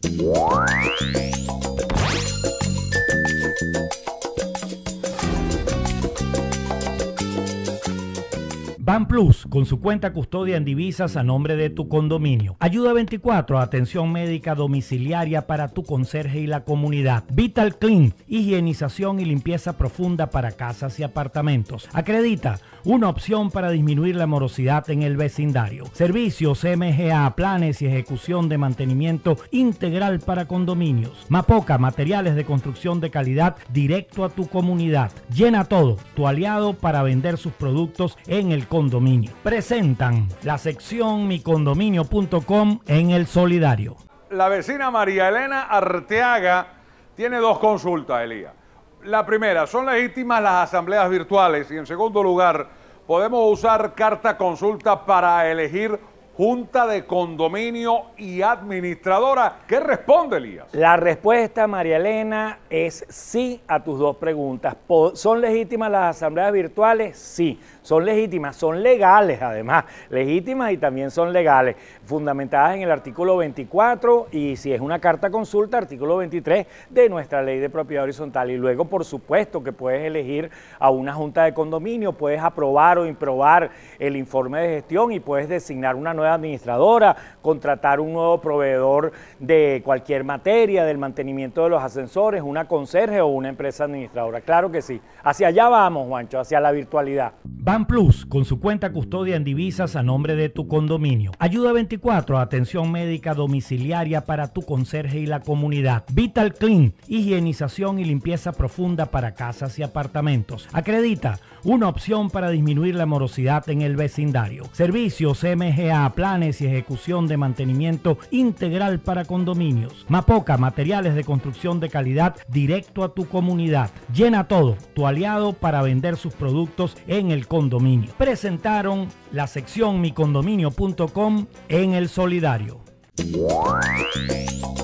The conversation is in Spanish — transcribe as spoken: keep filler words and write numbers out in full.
BanPlus, con su cuenta custodia en divisas a nombre de tu condominio. Ayuda veinticuatro, atención médica domiciliaria para tu conserje y la comunidad. Vital Clean, higienización y limpieza profunda para casas y apartamentos. Acredita, una opción para disminuir la morosidad en el vecindario. Servicios M G A, planes y ejecución de mantenimiento integral para condominios. Mapoca, materiales de construcción de calidad directo a tu comunidad. Llena Todo, tu aliado para vender sus productos en el condominio. Presentan la sección mi condominio punto com en El Solidario. La vecina María Elena Arteaga tiene dos consultas, Elías. La primera, ¿son legítimas las asambleas virtuales? Y en segundo lugar, ¿podemos usar carta consulta para elegir junta de condominio y administradora? ¿Qué responde, Elías? La respuesta, María Elena, es sí a tus dos preguntas. ¿Son legítimas las asambleas virtuales? Sí, son legítimas, son legales además, legítimas y también son legales, fundamentadas en el artículo veinticuatro y si es una carta consulta, artículo veintitrés de nuestra ley de propiedad horizontal. Y luego, por supuesto, que puedes elegir a una junta de condominio, puedes aprobar o improbar el informe de gestión y puedes designar una nueva administradora, contratar un nuevo proveedor de cualquier materia, del mantenimiento de los ascensores, una conserje o una empresa administradora. Claro que sí. Hacia allá vamos, Juancho, hacia la virtualidad. BanPlus, con su cuenta custodia en divisas a nombre de tu condominio. Ayuda veinticuatro, atención médica domiciliaria para tu conserje y la comunidad. Vital Clean, higienización y limpieza profunda para casas y apartamentos. Acredita, una opción para disminuir la morosidad en el vecindario. Servicios M G A, planes y ejecución de mantenimiento integral para condominios. Mapoca, materiales de construcción de calidad directo a tu comunidad. Llena Todo, tu aliado para vender sus productos en el condominio. Presentaron la sección mi condominio punto com en El Solidario.